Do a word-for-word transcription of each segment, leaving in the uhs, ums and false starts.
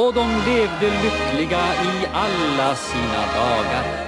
och de levde lyckliga i alla sina dagar.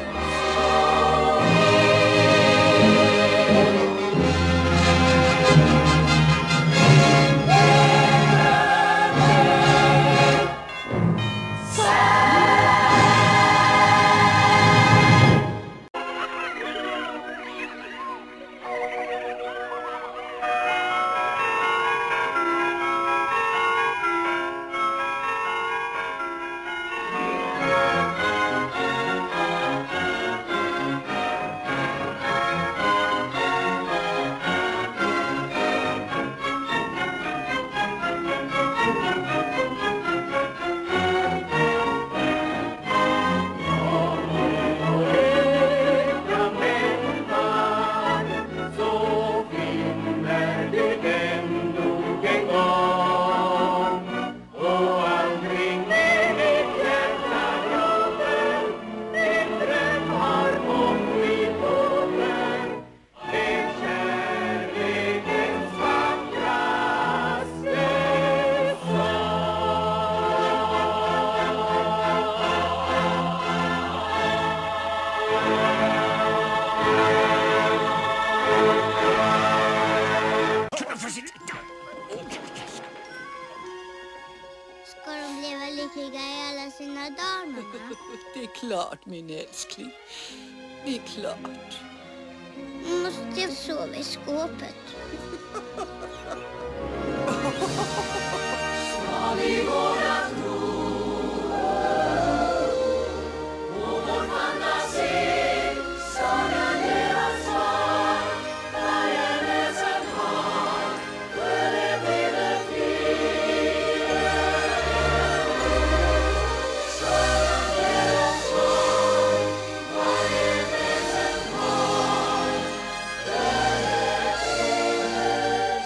Ska de leva lyckliga i alla sina dagar, mamma? Det är klart, min älskling. Det är klart. Måste jag sova i skåpet? Ska vi våga tro på vår fantasi, saga deras svar, varje lösen har, för det blir det fria. Saga deras svar, varje lösen har, för det blir det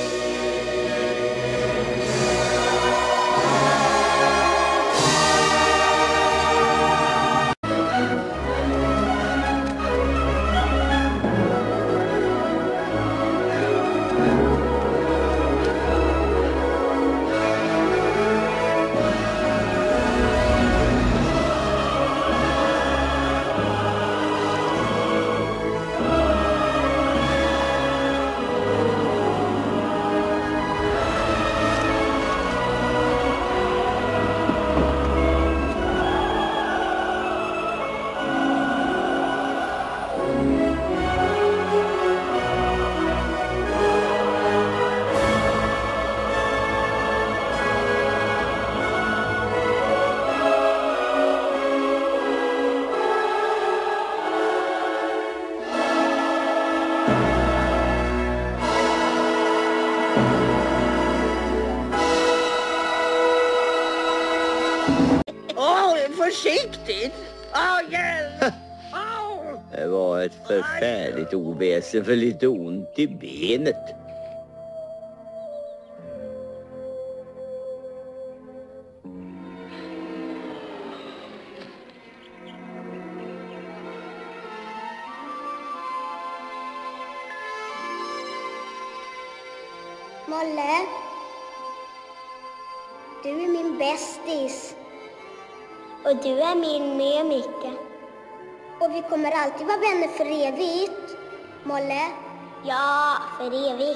Åh, försiktigt! Åh, hjälp! Åh! Det var ett förfärligt oväsen för lite ont i benet. Molle, du är min bästis. Och du är min med, Micke. Och vi kommer alltid vara vänner för evigt. Molle? Ja, för evigt.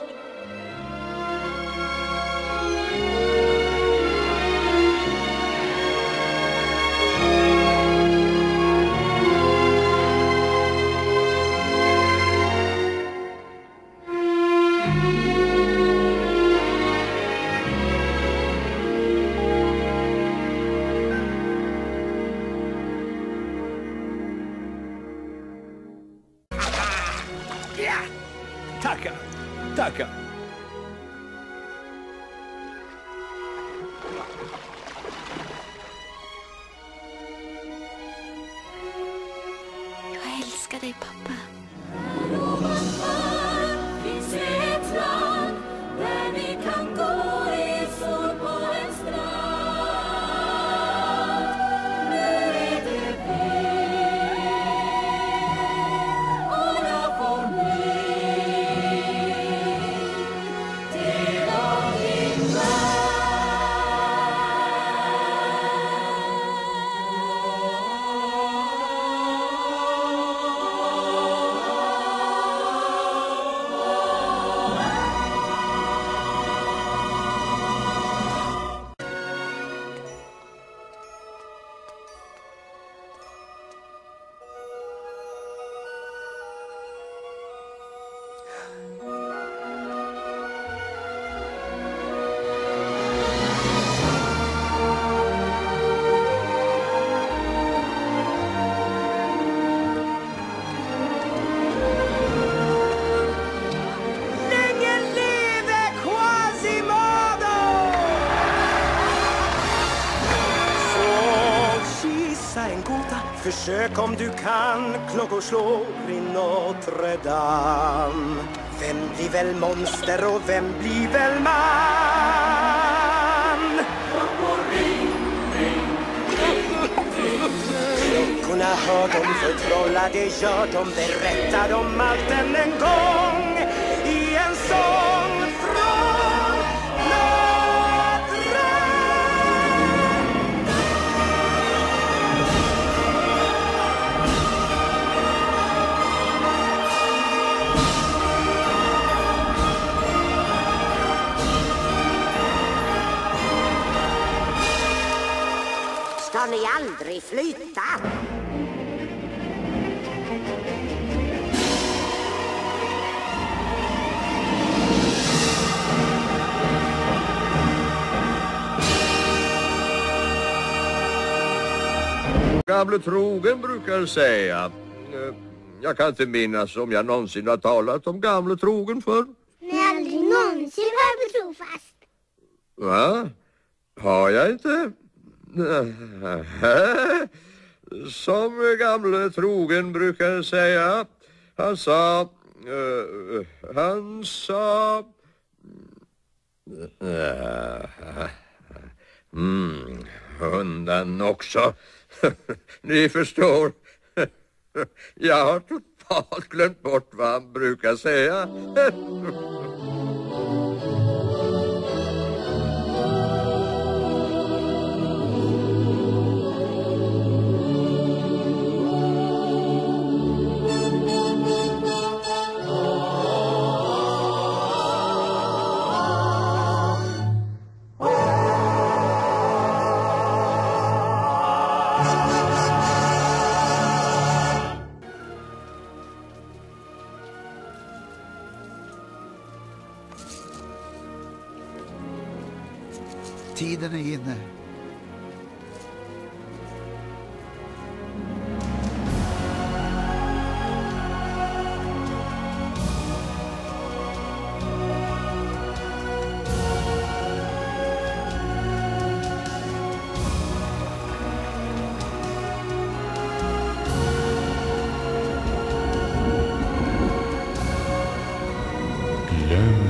Tackar, tackar. Jag älskar dig, pappa. finns ett land där vi kan gå i sol på en strand. Nu är det vi och jag får bli Försök om du kan, klockor slår i Notre Dame. Vem blir väl monster och vem blir väl man? Klockorna hör de förtrolla, det gör de, berättar om allt än en gång i en sång från Notre Ska ni aldrig flytta? Gamle trogen brukar säga. Jag kan inte minnas om jag någonsin har talat om gamle trogen förr. Nej, aldrig någonsin var trofast. Va? Har jag inte? Som gamle trogen brukar säga. Han sa... Uh, han sa... Uh, mm, hundan också. Ni förstår. Jag har totalt glömt bort vad han brukar säga. Tiden är inne. Glöm